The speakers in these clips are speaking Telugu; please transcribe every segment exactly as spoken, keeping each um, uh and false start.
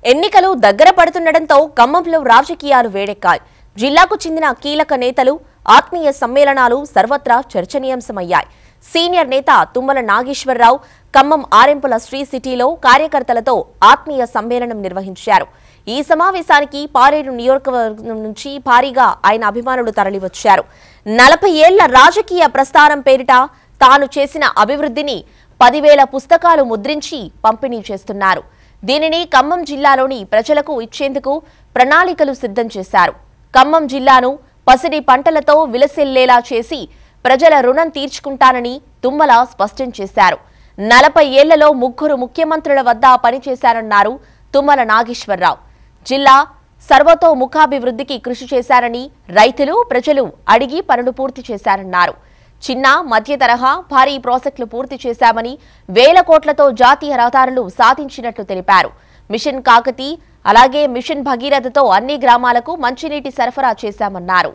ఎన్నికలు దగ్గర పడుతుండటంతో ఖమ్మంలో రాజకీయాలు వేడెక్కాయి. జిల్లాకు చెందిన కీలక నేతలు ఆత్మీయ సమ్మేళనాలు సర్వత్రా చర్చనీయాంశమయ్యాయి. సీనియర్ నేత తుమ్మల నాగేశ్వరరావు ఖమ్మం ఆరెంపుల శ్రీ సిటీలో కార్యకర్తలతో ఆత్మీయ సమ్మేళనం నిర్వహించారు. ఈ సమావేశానికి పారేరు నియోజకవర్గం నుంచి భారీగా ఆయన అభిమానులు తరలివచ్చారు. నలభై ఏళ్ల రాజకీయ ప్రస్థానం పేరిట తాను చేసిన అభివృద్ధిని పదివేల పుస్తకాలు ముద్రించి పంపిణీ చేస్తున్నారు. దీనిని ఖమ్మం జిల్లాలోని ప్రజలకు ఇచ్చేందుకు ప్రణాళికలు సిద్ధం చేశారు. ఖమ్మం జిల్లాను పసిడి పంటలతో విలసిల్లేలా చేసి ప్రజల రుణం తీర్చుకుంటానని తుమ్మల స్పష్టం చేశారు. నలభై ఏళ్లలో ముగ్గురు ముఖ్యమంత్రుల వద్ద పనిచేశారన్నారు తుమ్మల నాగేశ్వరరావు. జిల్లా సర్వతోముఖాభివృద్ధికి కృషి చేశారని రైతులు ప్రజలు అడిగి పనులు పూర్తి చేశారన్నారు. చిన్న మధ్య తరహా భారీ ప్రాజెక్టులు పూర్తి చేశామని, వేల కోట్లతో జాతీయ రహదారులు సాధించినట్లు తెలిపారు. మిషన్ కాకతీ అలాగే మిషన్ భగీరథతో అన్ని గ్రామాలకు మంచినీటి సరఫరా చేశామన్నారు.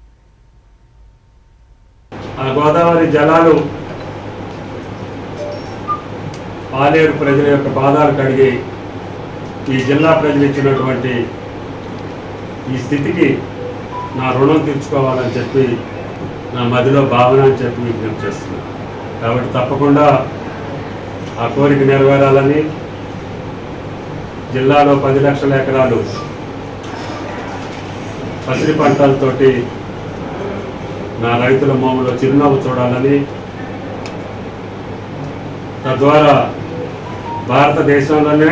గోదావరి జలాలు పాలేరు ప్రజల యొక్క బాధలు కడిగి ఈ జిల్లా ప్రజలు ఇచ్చినటువంటి ఈ స్థితికి నా రుణం తీర్చుకోవాలని చెప్పి నా మదిలో భావన అని చెప్పి విజ్ఞప్తి చేస్తున్నాను. కాబట్టి తప్పకుండా ఆ కోరిక నెరవేరాలని, జిల్లాలో పది లక్షల ఎకరాలు పసిడి పంటలతోటి నా రైతుల మోములో చిరునవ్వు చూడాలని, తద్వారా భారతదేశంలోనే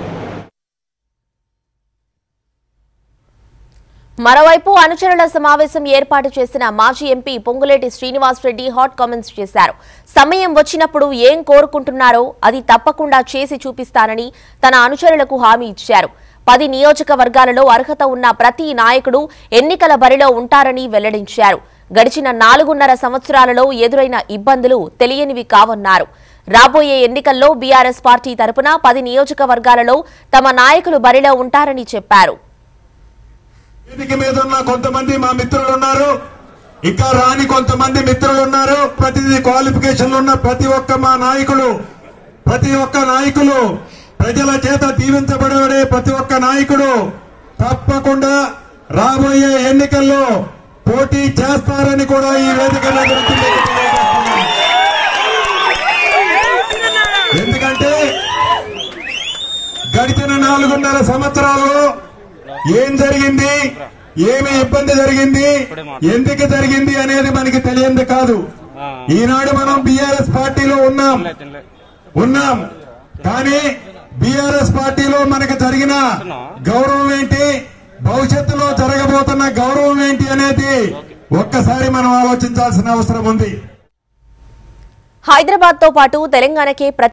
మరోవైపు అనుచరుల సమావేశం ఏర్పాటు చేసిన మాజీ MP Ponguleti Srinivas Reddy hot comments చేశారు. సమయం వచ్చినప్పుడు ఏం కోరుకుంటున్నారో అది తప్పకుండా చేసి చూపిస్తానని తన అనుచరులకు హామీ ఇచ్చారు. పది నియోజకవర్గాలలో అర్హత ఉన్న ప్రతి నాయకుడు ఎన్నికల బరిలో ఉంటారని వెల్లడించారు. గడిచిన నాలుగున్నర సంవత్సరాలలో ఎదురైన ఇబ్బందులు తెలియనివి కావన్నారు. రాబోయే ఎన్నికల్లో బీఆర్ఎస్ పార్టీ తరపున పది నియోజకవర్గాలలో తమ నాయకులు బరిలో ఉంటారని చెప్పారు. వేదిక మీద ఉన్న కొంతమంది మా మిత్రులు ఉన్నారు, ఇంకా రాని కొంతమంది మిత్రులు ఉన్నారు. ప్రతి క్వాలిఫికేషన్ ఉన్న ప్రతి ఒక్క మా నాయకులు ప్రతి ఒక్క నాయకులు ప్రజల చేత దీవించబడే ప్రతి ఒక్క నాయకుడు తప్పకుండా రాబోయే ఎన్నికల్లో పోటీ చేస్తారని కూడా ఈ వేదిక ఎందుకంటే గడిచిన నాలుగున్నర సంవత్సరాలు ఏం జరిగింది, ఏమి ఇబ్బంది జరిగింది, ఎందుకు జరిగింది అనేది మనకి తెలియంది కాదు. ఈనాడు మనం బీఆర్ఎస్ పార్టీలో ఉన్నాం ఉన్నాం కానీ బీఆర్ఎస్ పార్టీలో మనకు జరిగిన గౌరవం ఏంటి, భవిష్యత్తులో జరగబోతున్న గౌరవం ఏంటి అనేది ఒక్కసారి మనం ఆలోచించాల్సిన అవసరం ఉంది. హైదరాబాద్ తో పాటు తెలంగాణకే